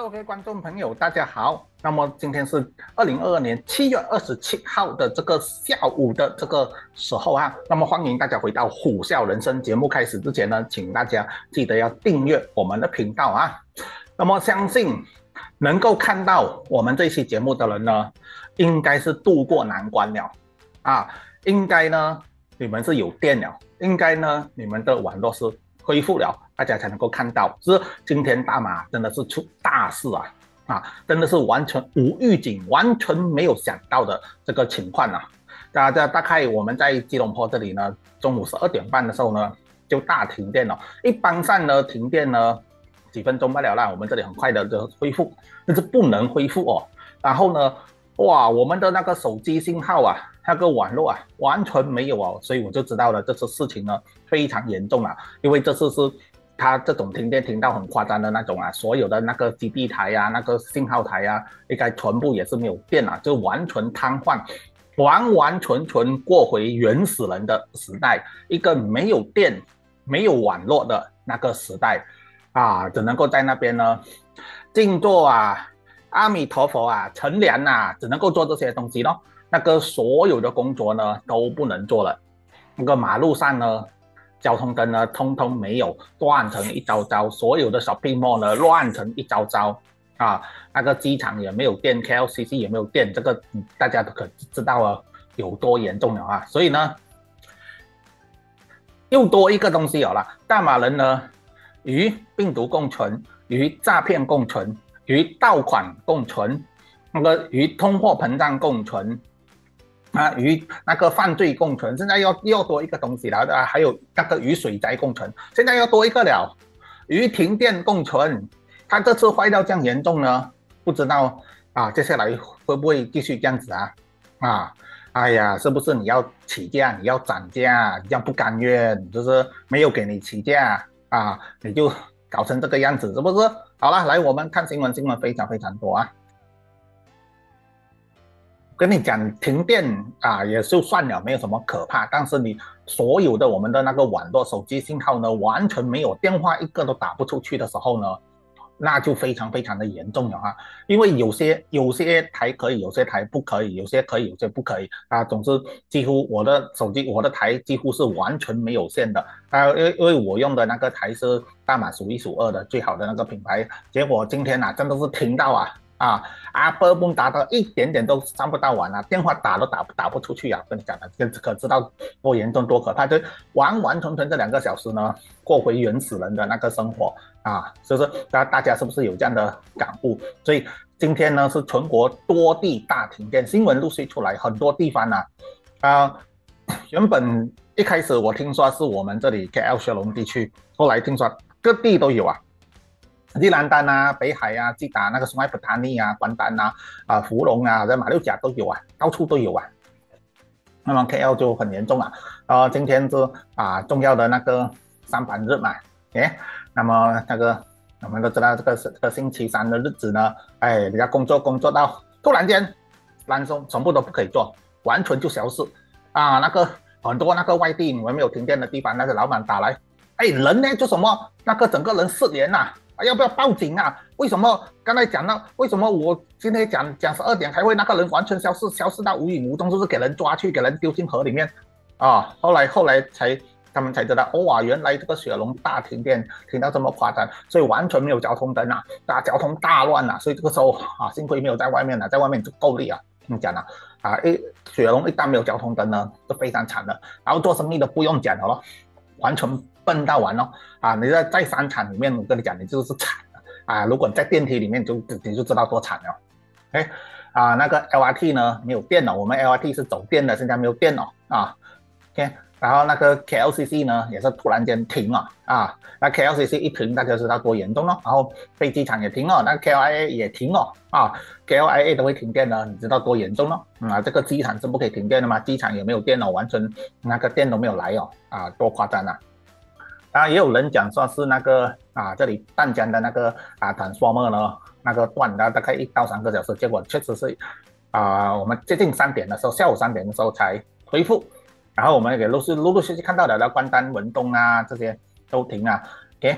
Hello，各位观众朋友，大家好。那么今天是2022年7月27号的这个下午的这个时候啊。那么欢迎大家回到虎啸人生节目开始之前呢，请大家记得要订阅我们的频道啊。那么相信能够看到我们这期节目的人呢，应该是渡过难关了啊。应该呢你们是有电了，应该呢你们的网络是恢复了，大家才能够看到。是今天大马真的是出大事真的是完全无预警，完全没有想到的这个情况啊。大概我们在吉隆坡这里呢，中午12点半的时候呢，就大停电了。一般上呢，停电呢几分钟罢了啦，我们这里很快的就恢复，但是不能恢复哦。然后呢，哇，我们的那个手机信号啊，那个网络啊，完全没有哦，所以我就知道了这次事情呢非常严重啊，因为这次是它这种停电停到很夸张的那种啊，所有的那个基地台啊，那个信号台啊，应该全部也是没有电啊，就完全瘫痪，完完全全过回原始人的时代，一个没有电、没有网络的那个时代啊，只能够在那边呢静坐啊。阿弥陀佛啊，乘凉啊，只能够做这些东西咯。那个所有的工作呢都不能做了。那个马路上呢，交通灯呢通通没有，乱成一糟糟。所有的 shopping mall 呢乱成一糟糟啊。那个机场也没有电 ，KLCC 也没有电，这个大家都可知道了有多严重了啊。所以呢，又多一个东西有了，大马人呢与病毒共存，与诈骗共存。与盗款共存，那个与通货膨胀共存啊，与那个犯罪共存，现在又多一个东西了啊，还有那个与水灾共存，现在又多一个了，与停电共存。它这次坏到这样严重呢，不知道啊，接下来会不会继续这样子啊？哎呀，是不是你要起价，你要涨价，你这样不甘愿，就是没有给你起价啊，你就搞成这个样子，是不是？好了，来我们看新闻，新闻非常非常多啊。跟你讲，停电啊也就算了，没有什么可怕。但是你所有的我们的那个网络、手机信号呢，完全没有，电话一个都打不出去的时候呢，那就非常非常的严重了啊。因为有些台可以，有些台不可以，有些可以，有些不可以啊。总之，几乎我的手机、我的台几乎是完全没有线的啊。因为我用的那个台是大马数一数二的最好的那个品牌，结果今天真的是停到Apple 不打的一点点都上不到网啊，电话打都打不出去啊！跟你讲的，可知道多严重多可怕？就完完全全这2个小时呢，过回原始人的那个生活啊，是不是？大家是不是有这样的感悟？所以今天呢是全国多地大停电，新闻陆续出来，很多地方原本一开始我听说是我们这里 KL 雪隆地区，后来听说各地都有啊。吉兰丹啊、北海啊、吉打那个sungai Petani啊、关丹福隆啊，在马六甲都有啊，到处都有啊。那么 KL 就很严重了。今天是重要的那个上班日嘛，那么那个我们都知道这个星期3的日子呢，人家工作到突然间，全部都不可以做，完全就消失啊。那个很多那个外地我们没有停电的地方，那个老板打来，人呢做什么？那个整个人失联了。要不要报警啊？为什么刚才讲到为什么我今天讲12点开会，那个人完全消失到无影无踪，就是给人抓去，给人丢进河里面啊？后来他们才知道，哇，原来这个雪隆大停电停到这么夸张，所以完全没有交通灯交通大乱所以这个时候幸亏没有在外面在外面就够力你讲雪隆一旦没有交通灯呢，就非常惨了，然后做生意的不用讲了咯，完全笨到完你在商场里面，我跟你讲，你就是惨了如果你在电梯里面你就知道多惨了。那个 LRT 呢没有电了，我们 LRT 是走电的，现在没有电了然后那个 KLCC 呢也是突然间停了那 KLCC 一停，大家知道多严重了。然后飞机场也停了，那 KLIA 也停了KLIA 都会停电了，你知道多严重了这个机场是不可以停电的嘛，机场也没有电了，完全那个电都没有来多夸张也有人讲说是那个这里淡江的那个transformer 呢，那个断了大概1到3个小时，结果确实是我们接近3点的时候，下午3点的时候才恢复。然后我们也陆陆续续看到的关丹、文东这些都停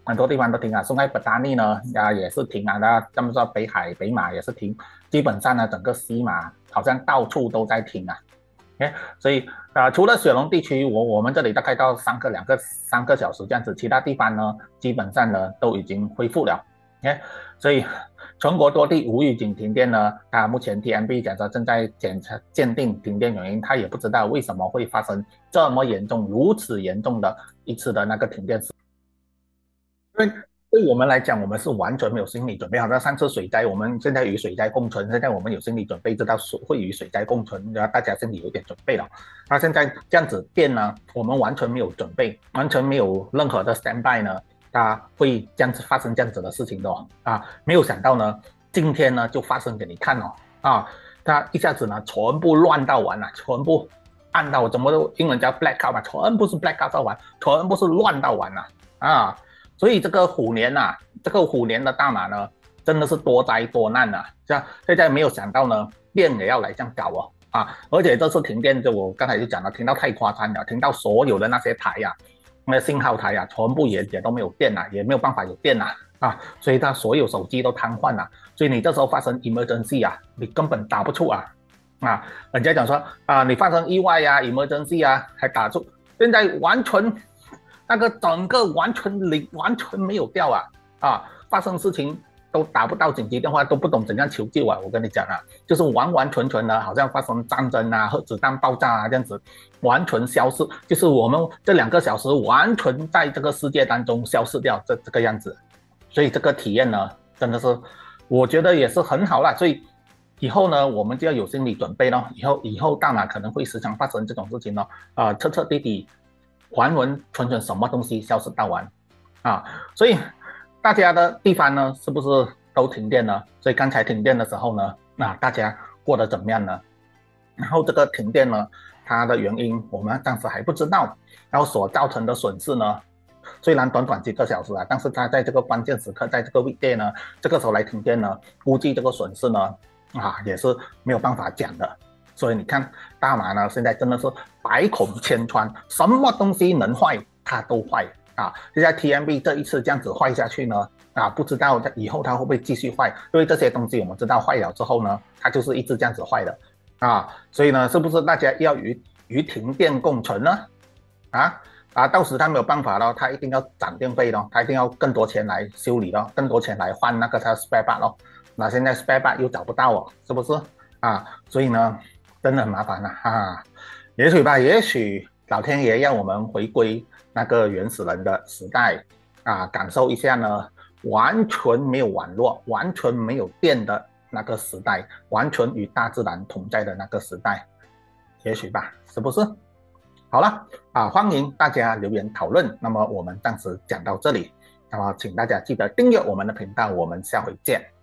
很多地方都停啊。松爱本达尼呢也是停啊，那这么说北海、北马也是停，基本上呢整个西马好像到处都在停啊。所以除了雪隆地区，我们这里大概到三个小时这样子，其他地方呢基本上呢都已经恢复了。所以全国多地无预警停电呢，目前 TMB 讲说正在鉴定停电原因，他也不知道为什么会发生这么严重、如此严重的一次的那个停电事。因为对我们来讲，我们是完全没有心理准备好。那上次水灾，我们现在与水灾共存，现在我们有心理准备，知道会与水灾共存，然后大家心里有点准备了。那现在这样子电呢，我们完全没有准备，完全没有任何的 standby 呢，它会这样子发生这样子的事情的没有想到呢，今天呢就发生给你看它一下子呢全部乱到完了，全部暗到怎么都英文叫 blackout 嘛，全部是 blackout 到完，全部是乱到完了所以这个虎年这个虎年的大马呢，真的是多灾多难现在没有想到呢，电也要来这样搞而且这次停电，我刚才就讲了，停到太夸张了，停到所有的那些台那信号台全部也都没有电也没有办法有电所以它所有手机都瘫痪了，所以你这时候发生 emergency 你根本打不出人家讲说你发生意外emergency 还打出，现在完全。那个整个完全没有掉发生事情都打不到紧急电话，都不懂怎样求救我跟你讲就是完全的，好像发生战争核子弹爆炸这样子，完全消失，就是我们这2个小时完全在这个世界当中消失掉这个样子，所以这个体验呢，真的是我觉得也是很好啦，所以以后呢，我们就要有心理准备咯，以后大马可能会时常发生这种事情咯彻彻底底。完全什么东西消失到完所以大家的地方呢，是不是都停电呢？所以刚才停电的时候呢，大家过得怎么样呢？然后这个停电呢，它的原因我们暂时还不知道，然后所造成的损失呢，虽然短几个小时但是它在这个关键时刻，在这个weekday呢，这个时候来停电呢，估计这个损失呢，也是没有办法讲的。所以你看大马呢，现在真的是百孔千疮，什么东西能坏它都坏现在 TMB 这一次这样子坏下去呢不知道以后它会不会继续坏，因为这些东西我们知道坏了之后呢，它就是一直这样子坏的所以呢，是不是大家要与停电共存呢到时他没有办法了，他一定要涨电费咯，他一定要更多钱来修理咯，更多钱来换那个他 spare part 咯，那现在 spare part 又找不到是不是所以呢真的很麻烦也许吧，也许老天爷让我们回归那个原始人的时代感受一下呢，完全没有网络、完全没有电的那个时代，完全与大自然同在的那个时代，也许吧，是不是？好了欢迎大家留言讨论。那么我们暂时讲到这里，那么请大家记得订阅我们的频道，我们下回见。